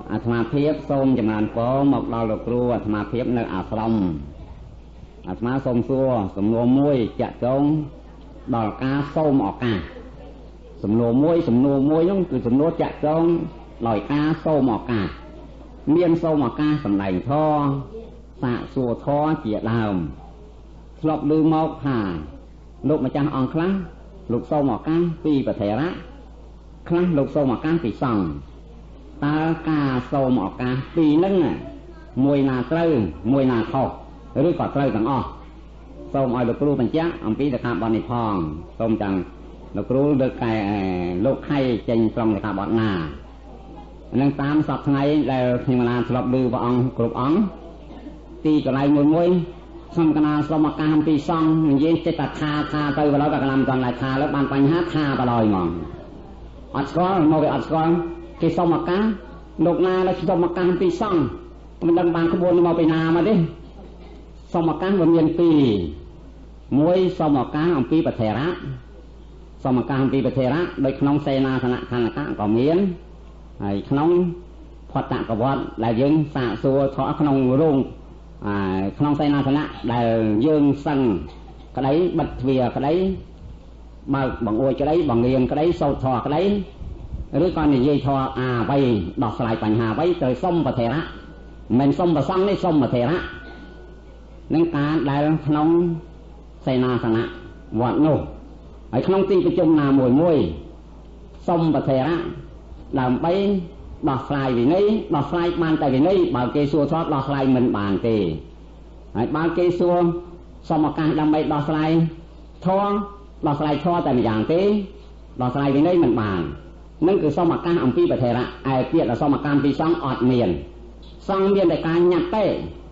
អាត្មាភាពសូមចំណានពរមកដល់លោកគ្រូអាត្មាភាពនៅអាស្រមអាត្មាសូមសួរសំណួរមួយចាក់ចងដល់ការសូមឱកាសសំណួរមួយនោះគឺសំណួរចាក់ចងដោយការសូមឱកាសមានសូមឱកាសសម្ដែងធម៌សាកសួរធម៌ជាដើមធ្លាប់ឮមកថាលោកម្ចាស់អង្គខ្លះលោកសូមឱកាសពីប្រធេរៈខ្លះលោកសូមឱកាសពីសង្ឃតើការសូមឱកាសពីរហ្នឹងមួយណាត្រូវមួយណាខុសឬក៏ត្រូវទាំងអស់សូមឲ្យលោកគ្រូបញ្ជាក់អំពីសិក្ខាបទនេះផងសូមចាំលោកគ្រូលើកតែលោកខៃចេញត្រង់សិក្ខាបទណានឹងតាមសពថ្ងៃដែលខ្ញុំបានធ្លាប់ឮព្រះអង្គគ្រប់អង្គទីកន្លែងមួយសំកណាសូមឱកាសអំពីសង្ឃនិយាយចិត្តថាទៅបើដល់ក៏កំឡំតថាលើបានបញ្ហាថាបដ ாய் ហ្មងអត់ស្គាល់មកវាអត់ស្គាល់គេសូមឱកាសលោកណាដែលសូមឱកាសអំពីសង្ឃមិនដឹងបានក្បួនមកពីណាមកទេសូមឱកាសវាមានពីរមួយសូមឱកាសអំពីប្រធេរៈសូមឱកាសអំពីប្រធេរៈដោយក្នុងសេនាសនៈខណ្ឌកៈក៏មានហើយក្នុងផតកវត្តដែលយើងសាកសួរធរក្នុងរោងក្នុងសេនាសនៈដែលយើងសឹងក្តីបិទទ្វារក្តីបើកបង្អួចក្តីបង្រៀនក្តីសូត្រធរក្តីឬក៏និយាយធរអ្វីដោះស្រាយបញ្ហាអ្វីត្រូវសុំប្រធេរៈមិនសុំប្រសង្ឃនេះសុំប្រធេរៈនឹងការដែលក្នុងសេនាសនៈវត្តនោះហើយក្នុងទីប្រជុំណាមួយសុំប្រធេរៈដើម្បីដោះស្រាយវិន័យដោះស្រាយបានតែវិន័យបើគេសួរធម៌ដោះស្រាយមិនបានទេហើយបើគេសួរសូមឱកាសដើម្បីដោះស្រាយធម៌ដោះស្រាយធម៌តែម្យ៉ាងទេដោះស្រាយវិន័យមិនបាននឹងគឺសូមឱកាសអំពីប្រធេរៈឯពាក្យសូមឱកាសពីសង្ឃអត់មានសង្ឃមានតែការញ៉ាត់ទេ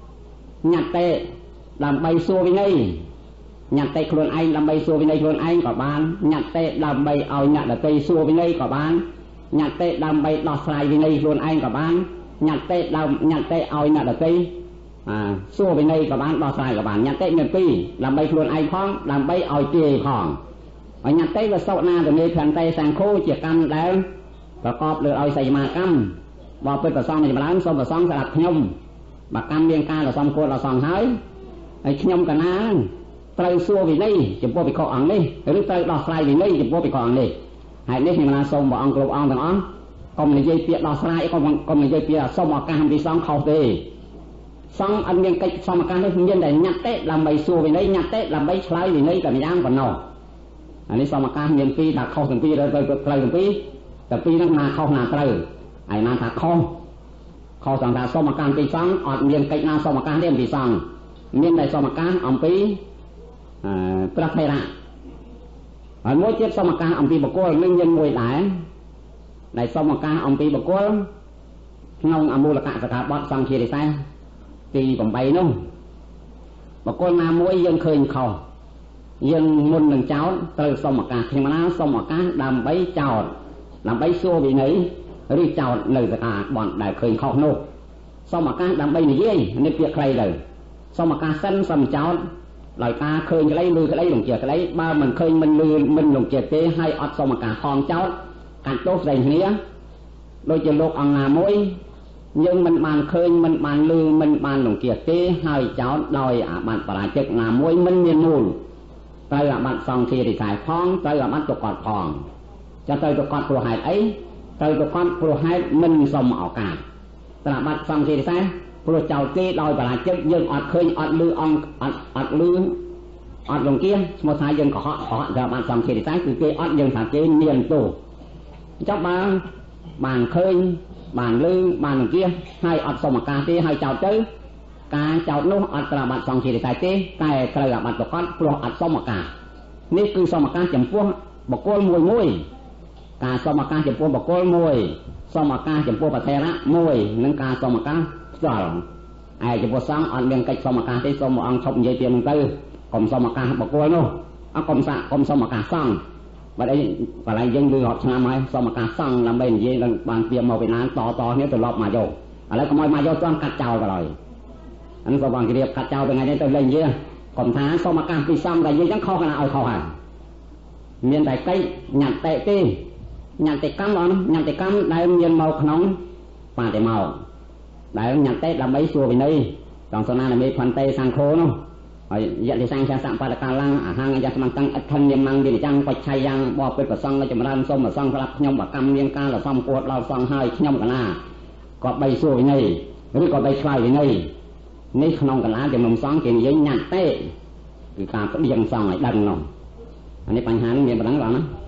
ដើម្បីសួរវិន័យញ៉ាត់ទេខ្លួនឯងដើម្បីសួរវិន័យខ្លួនឯងក៏បានញ៉ាត់ទេដើម្បីឲ្យអ្នកដទៃសួរវិន័យក៏បានញ៉ាត់ទេដើម្បីដោះស្រាយវិន័យខ្លួនឯងក៏បានញ៉ាត់ទេឲ្យអ្នកដទៃសួរវិន័យក៏បានដោះស្រាយក៏បានញ៉ាត់ទេមានពីរដើម្បីខ្លួនឯងផងដើម្បីឲ្យទាយផងហើយញ៉ាត់ទេវាសោណាទនីខន្តីសង្ឃោជាកម្មដែលប្រកបលើឲ្យសយមាកម្មបើពិតប្រសងចម្រើនសូមប្រសងស្ដាប់ខ្ញុំបើកម្មមានការដ៏សំគួរដល់សង្ឃហើយខ្ញុំកណាត្រូវសួរវិន័យចំពោះភិក្ខុអង្គនេះឬត្រូវដោះស្រាយវិន័យចំពោះភិក្ខុអង្គនេះហើយនេះខ្ញុំណាសូមព្រះអង្គគ្រប់អង្គទាំងអស់កុំនិយាយពាក្យដោះស្រាយកុំនិយាយពាក្យសូមឱកាសអំពីសង្ឃខុសទេសង្ឃអត់មានកិច្ចសូមឱកាសនេះមានតែញ៉ាត់ទេដើម្បីសួរវិន័យញ៉ាត់ទេដើម្បីឆ្លើយវិន័យតែម្យ៉ាងប៉ុណ្ណោះអានេះសូមឱកាសមានពីរថាខុសទាំងពីរត្រូវទាំងពីរតែពីរហ្នឹងណាខុសណាត្រូវហើយណាថាខុសសង្ឃថាសូមឱកាសអំពីសង្ឃអត់មានកិច្ចណាសូមឱកាសទេអំពីសង្ឃមានតែសូមឱកាសអំពីព្រះថេរៈហើយមួយទៀតសូមឱកាសអំពីបុគ្គលនឹងមានមួយដែរដែលសូមឱកាសអំពីបុគ្គលក្នុងអមូលកសិក្ខាបទសង្ឃារិស័យទី8នោះបុគ្គលណាមួយយើងឃើញខុសយើងមុននឹងចោទត្រូវសូមឱកាសខ្ញុំណាសូមឱកាសដើម្បីចោទដើម្បីសួរវិន័យឬចោទនៅសិក្ខាបទដែលឃើញខុសនោះសូមឱកាសដើម្បីនិយាយនេះពាក្យខ្លីទៅសូមឱកាសសិនសូមចោទដោយការឃើញក្តីលឺក្តីលំជាក្តីបើមិនឃើញមិនលឺមិនលំជាទេហើយអត់សូមឱកាសខំចោទកាត់ទោសផ្សេងគ្នាដូចជាលោកអង្គណាមួយយើងមិនបានឃើញមិនបានលឺមិនបានលំជាទេហើយចោទដោយអាបត្តិបរាជិកណាមួយមិនមានមូលត្រូវអាបត្តិសង្ឃារិស័យផងត្រូវអាបត្តិទុក្ខផងចាំត្រូវទុក្ខព្រោះហេតុអីត្រូវទុក្ខព្រោះហេតុមិនសូមឱកាសត្រូវអាបត្តិសង្ឃារិស័យព្រោះចោទគេដោយបរាជិកយើងអត់ឃើញអត់លឺអង្គអត់លឺអត់លង្គាឈ្មោះថាយើងកុហកត្រូវបានសង្ឃារិស័យគឺគេអត់យើងថាគេមានទោសចុះបានឃើញបានលឺបានលង្គាហើយអត់សូមឱកាសទេហើយចោទទៅការចោទនោះអត់ត្រូវបានសង្ឃារិស័យទេតែត្រូវអាបត្តិប្រកបព្រោះអត់សូមឱកាសនេះគឺសូមឱកាសចំពោះបុគ្គលមួយការសូមឱកាសចំពោះបុគ្គលមួយសូមឱកាសចំពោះប្រធេរៈមួយនិងការសូមឱកាសផ្ទាល់ឯចំពោះសង្ឃអត់មានកិច្ចសូមឱកាសទេសូមព្រះអង្គឈប់និយាយទៀតនឹងទៅកុំសូមឱកាសបុគ្គលនោះកុំសូមឱកាសសង្ឃបើអីកន្លែងយើងលឺរាប់ឆ្នាំហើយសូមឱកាសសង្ឃដើម្បីនិយាយនឹងបានពីមកពីណាតគ្នាទៅលប់មកយកឥឡូវកុំឲ្យមកយកទាន់កាត់ចោលក៏ដោយអានេះក៏បានជ្រាបកាត់ចោលថ្ងៃនេះទៅលេងយើកុំថាសូមឱកាសពីសង្ឃតែយើងចឹងខុសកណាឲ្យខុសហើយមានតែកិច្ចញ៉ាត់តេទេញ៉ាត់តេកម្មអត់ញ៉ាត់តេកម្មដែលមានមកក្នុងបាតែមកដែលញ៉ាត់ទេដើម្បីសួរវិន័យដល់សណានមេផន្តិសង្ឃោនោះហើយយៈទេសង្ឃសបតកាលអាហាងអាយ៉ាស្មន្តអិដ្ឋិញមង្គវិនិចាំបច្ច័យយ៉ាងបបពិតប្រសង្ឃចម្រើនសូមប្រសង្ឃស្លាប់ខ្ញុំបកម្មមានការលសំពួតដល់សង្ឃហើយខ្ញុំកណាក៏បីសួរវិន័យឬក៏បីឆ្លើយវិន័យនេះក្នុងកលាជំនុំសង្ឃគេនិយាយញ៉ាត់ទេគឺការផ្ដៀងសង្ឃឲ្យដឹងនោះអានេះបញ្ហានេះមានប៉ុណ្ណឹងបងណា